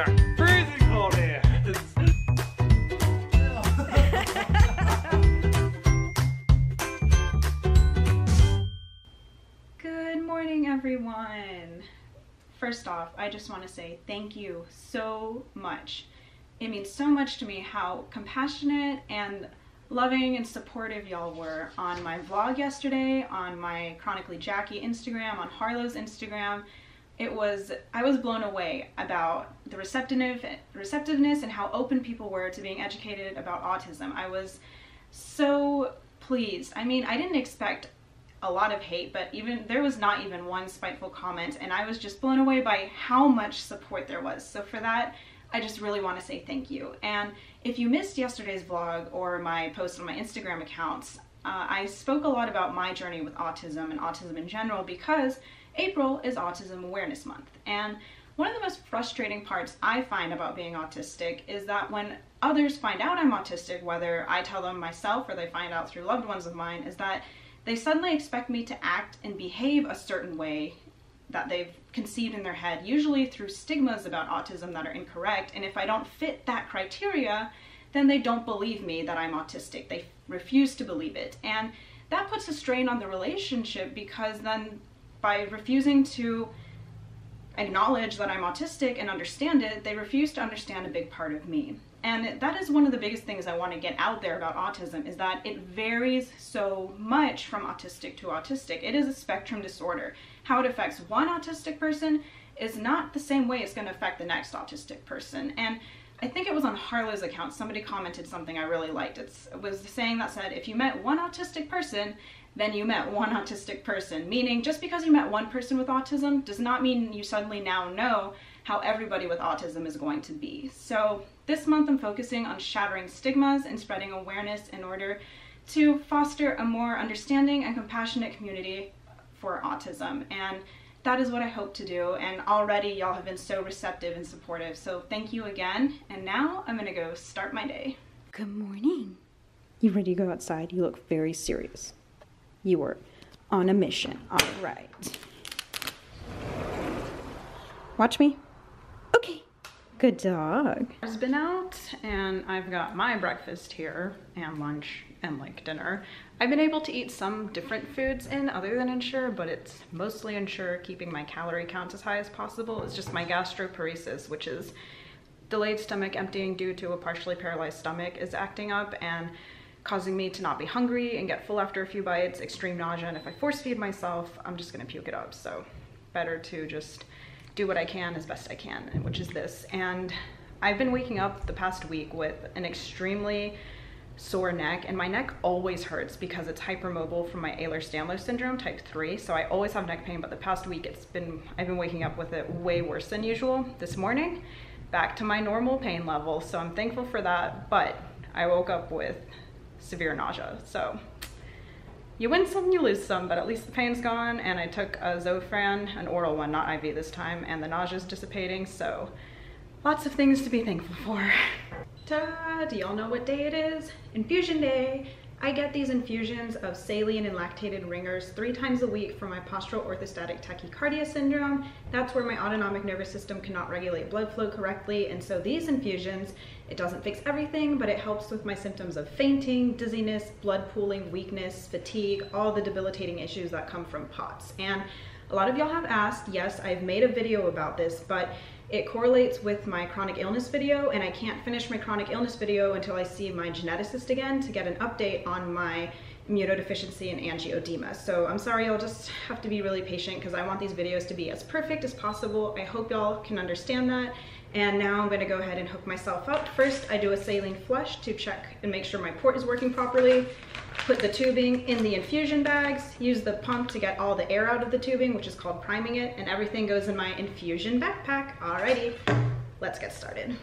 Freezing cold here. Good morning, everyone. First off, I just want to say thank you so much. It means so much to me how compassionate and loving and supportive y'all were on my vlog yesterday, on my Chronically Jackie Instagram, on Harlow's Instagram. I was blown away about the receptiveness and how open people were to being educated about autism. I was so pleased. I mean, I didn't expect a lot of hate, but there was not even one spiteful comment, and I was just blown away by how much support there was. So for that, I just really want to say thank you. And if you missed yesterday's vlog or my post on my Instagram accounts, I spoke a lot about my journey with autism and autism in general because April is Autism Awareness Month. And one of the most frustrating parts I find about being autistic is that when others find out I'm autistic, whether I tell them myself or they find out through loved ones of mine, is that they suddenly expect me to act and behave a certain way that they've conceived in their head, usually through stigmas about autism that are incorrect. And if I don't fit that criteria, then they don't believe me that I'm autistic. They refuse to believe it. And that puts a strain on the relationship because then by refusing to acknowledge that I'm autistic and understand it, they refuse to understand a big part of me. And that is one of the biggest things I want to get out there about autism, is that it varies so much from autistic to autistic. It is a spectrum disorder. How it affects one autistic person is not the same way it's going to affect the next autistic person. And I think it was on Harlow's account, somebody commented something I really liked. It was the saying that said, if you met one autistic person, then you met one autistic person. Meaning, just because you met one person with autism does not mean you suddenly now know how everybody with autism is going to be. So this month I'm focusing on shattering stigmas and spreading awareness in order to foster a more understanding and compassionate community for autism. And that is what I hope to do. And already y'all have been so receptive and supportive. So thank you again. And now I'm gonna go start my day. Good morning. You ready to go outside? You look very serious. You were on a mission. All right. Watch me. Okay. Good dog. I've been out and I've got my breakfast here and lunch and like dinner. I've been able to eat some different foods in other than Ensure, but it's mostly Ensure, keeping my calorie count as high as possible. It's just my gastroparesis, which is delayed stomach emptying due to a partially paralyzed stomach, is acting up and causing me to not be hungry and get full after a few bites, extreme nausea, and if I force feed myself, I'm just gonna puke it up. So better to just do what I can as best I can, which is this. And I've been waking up the past week with an extremely sore neck, and my neck always hurts because it's hypermobile from my Ehlers-Danlos syndrome type 3, so I always have neck pain, but the past week I've been waking up with it way worse than usual. This morning, back to my normal pain level, so I'm thankful for that, but I woke up with severe nausea. So you win some, you lose some, but at least the pain's gone, and I took a Zofran, an oral one, not IV this time, and the nausea's dissipating, so lots of things to be thankful for. Ta-da! Do y'all know what day it is? Infusion day! I get these infusions of saline and lactated ringers 3 times a week for my postural orthostatic tachycardia syndrome. That's where my autonomic nervous system cannot regulate blood flow correctly, and so these infusions, it doesn't fix everything, but it helps with my symptoms of fainting, dizziness, blood pooling, weakness, fatigue, all the debilitating issues that come from POTS. And a lot of y'all have asked, yes, I've made a video about this, but it correlates with my chronic illness video, and I can't finish my chronic illness video until I see my geneticist again to get an update on my immunodeficiency and angioedema. So I'm sorry, you'll just have to be really patient because I want these videos to be as perfect as possible. I hope y'all can understand that. And now I'm gonna go ahead and hook myself up. First, I do a saline flush to check and make sure my port is working properly. Put the tubing in the infusion bags, use the pump to get all the air out of the tubing, which is called priming it, and everything goes in my infusion backpack. Alrighty, let's get started.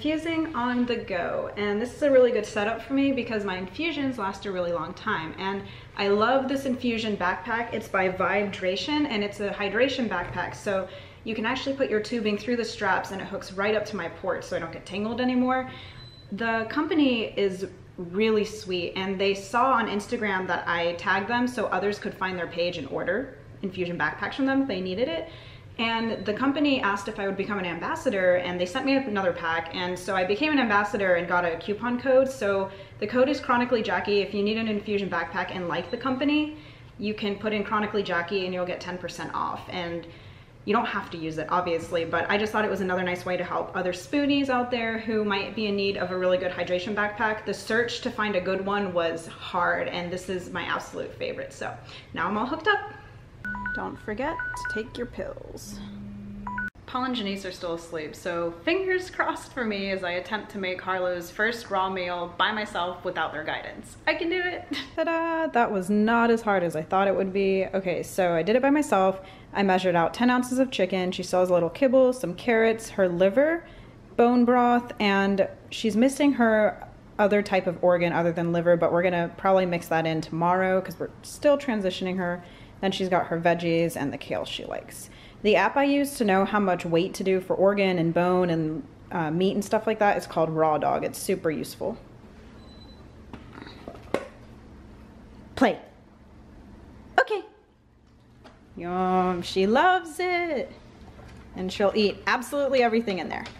infusing on the go, and this is a really good setup for me because my infusions last a really long time, and I love this infusion backpack. It's by Vibedration, and it's a hydration backpack, so you can actually put your tubing through the straps and it hooks right up to my port so I don't get tangled anymore. The company is really sweet, and they saw on Instagram that I tagged them so others could find their page and order infusion backpacks from them if they needed it. And the company asked if I would become an ambassador, and they sent me another pack, and so I became an ambassador and got a coupon code. So the code is Chronically Jackie. If you need an infusion backpack and like the company, you can put in Chronically Jackie and you'll get 10% off. And you don't have to use it, obviously, but I just thought it was another nice way to help other spoonies out there who might be in need of a really good hydration backpack. The search to find a good one was hard, and this is my absolute favorite. So now I'm all hooked up. Don't forget to take your pills. Paul and Janice are still asleep, so fingers crossed for me as I attempt to make Harlow's first raw meal by myself without their guidance. I can do it. Ta-da! That was not as hard as I thought it would be. Okay, so I did it by myself. I measured out 10 ounces of chicken. She still has a little kibble, some carrots, her liver, bone broth, and she's missing her other type of organ other than liver, but we're gonna probably mix that in tomorrow because we're still transitioning her. Then she's got her veggies and the kale she likes. The app I use to know how much weight to do for organ and bone and meat and stuff like that is called Raw Dog. It's super useful. Play. Okay. Yum, she loves it. And she'll eat absolutely everything in there.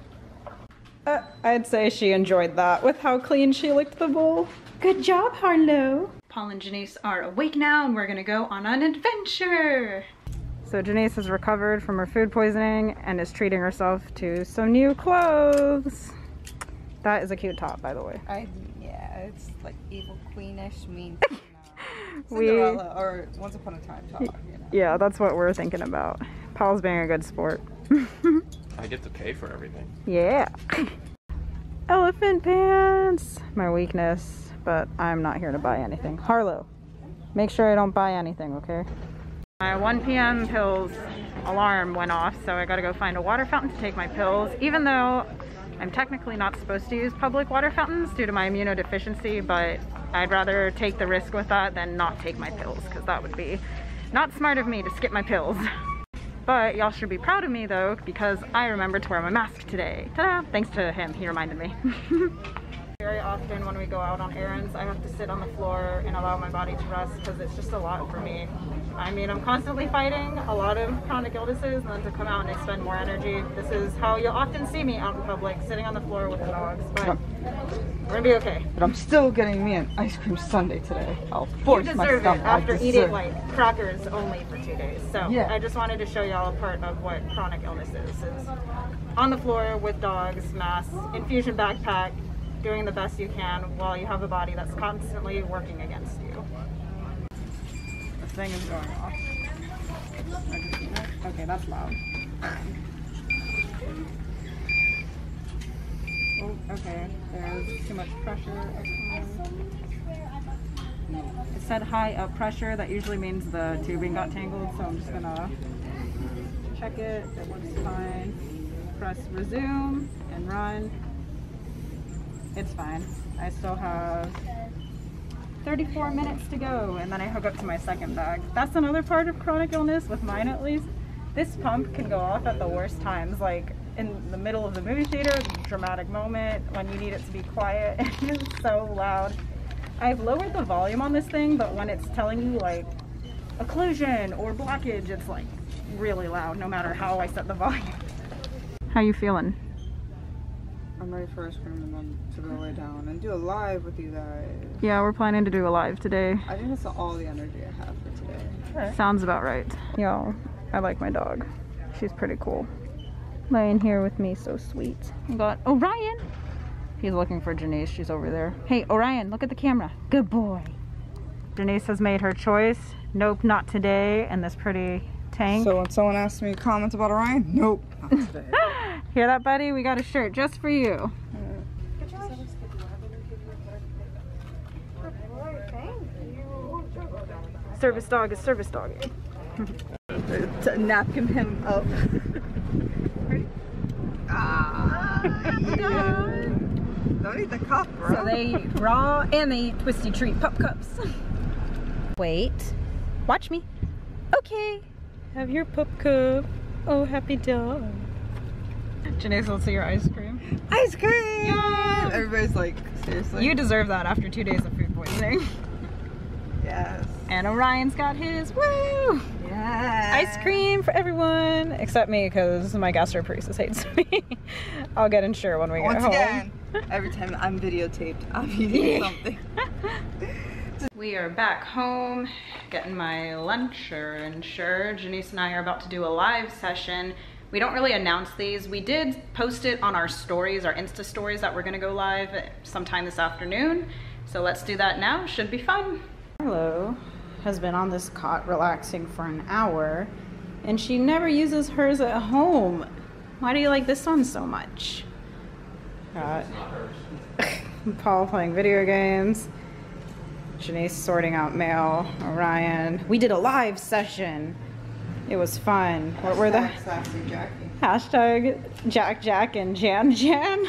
I'd say she enjoyed that with how clean she licked the bowl. Good job, Harlow. Paul and Janice are awake now, and we're gonna go on an adventure. So Janice has recovered from her food poisoning and is treating herself to some new clothes. That is a cute top, by the way. Yeah, it's like evil queenish, mean. Cinderella or Once Upon a Time top. You know? Yeah, that's what we're thinking about. Paul's being a good sport. I get to pay for everything. Yeah. Elephant pants. My weakness, but I'm not here to buy anything. Harlow, make sure I don't buy anything, okay? My 1 p.m. pills alarm went off, so I gotta go find a water fountain to take my pills, even though I'm technically not supposed to use public water fountains due to my immunodeficiency, but I'd rather take the risk with that than not take my pills, because that would be not smart of me to skip my pills. But y'all should be proud of me though, because I remembered to wear my mask today. Ta-da! Thanks to him, he reminded me. Very often when we go out on errands, I have to sit on the floor and allow my body to rest because it's just a lot for me. I mean, I'm constantly fighting a lot of chronic illnesses, and then to come out and expend more energy. This is how you'll often see me out in public, sitting on the floor with the dogs, but we're gonna be okay. But I'm still getting me an ice cream sundae today. I'll force You myself. deserve it after eating like crackers only for 2 days. So yeah. I just wanted to show y'all a part of what chronic illness is on the floor with dogs, masks, infusion backpack, doing the best you can while you have a body that's constantly working against you. The thing is going off. Okay, that's loud. Oh, okay, there's too much pressure. It said high up pressure. That usually means the tubing got tangled, so I'm just gonna check it. It looks fine. Press resume and run. It's fine. I still have 34 minutes to go, and then I hook up to my second bag. That's another part of chronic illness, with mine at least. This pump can go off at the worst times, like in the middle of the movie theater, the dramatic moment, when you need it to be quiet. It's so loud. I've lowered the volume on this thing, but when it's telling you like occlusion or blockage, it's like really loud, no matter how I set the volume. How you feeling? I'm ready for ice cream and then to go lay down and do a live with you guys. Yeah, we're planning to do a live today. I think that's all the energy I have for today. Okay. Sounds about right. Yo, I like my dog. She's pretty cool. Laying here with me, so sweet. I got Orion. He's looking for Janice. She's over there. Hey, Orion, look at the camera. Good boy. Janice has made her choice. Nope, not today. And this pretty tank. So when someone asks me comments about Orion, nope, not today. Hear that, buddy? We got a shirt just for you. Service dog is service dog. To napkin him up. Ah. Don't eat the cup, bro. So they eat raw and they eat Twisty Treat pup cups. Wait, watch me. Okay, have your pup cup. Oh, happy dog. Janae, let's see your ice cream. Ice cream! Yeah. Everybody's like, seriously? You deserve that after 2 days of food poisoning. Yes. And Orion's got his. Woo! Yes. Ice cream for everyone except me because my gastroparesis hates me. I'll get insured when we get Once home. again, every time I'm videotaped, I'm eating something. We are back home, getting my lunch insured. Janice and I are about to do a live session. We don't really announce these. We did post it on our stories, our Insta stories, that we're gonna go live sometime this afternoon. So let's do that now, should be fun. Marlo has been on this cot relaxing for an hour and she never uses hers at home. Why do you like this one so much? Got Paul playing video games. Janice sorting out mail. Orion. We did a live session. It was fun. What were the Sassy Jackie. hashtag Jack and Jan?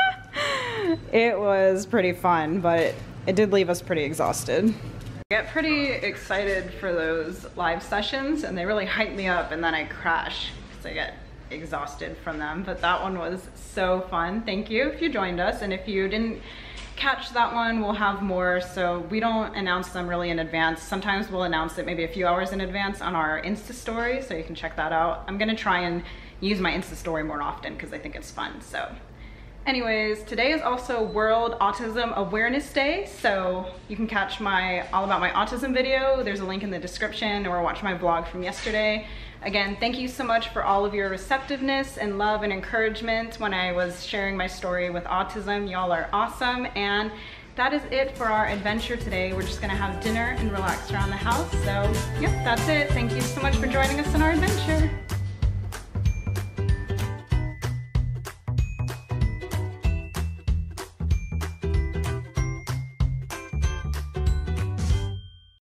It was pretty fun, but it did leave us pretty exhausted. I get pretty excited for those live sessions and they really hype me up, and then I crash because I get exhausted from them. But that one was so fun. Thank you if you joined us, and if you didn't catch that one, we'll have more. So we don't announce them really in advance. Sometimes we'll announce it maybe a few hours in advance on our Insta story, so you can check that out. I'm gonna try and use my Insta story more often because I think it's fun. So anyways, today is also World Autism Awareness Day, so you can catch my all about my autism video. There's a link in the description, or watch my vlog from yesterday. Again, thank you so much for all of your receptiveness and love and encouragement when I was sharing my story with autism. Y'all are awesome, and that is it for our adventure today. We're just gonna have dinner and relax around the house. So yep, that's it. Thank you so much for joining us in our adventure.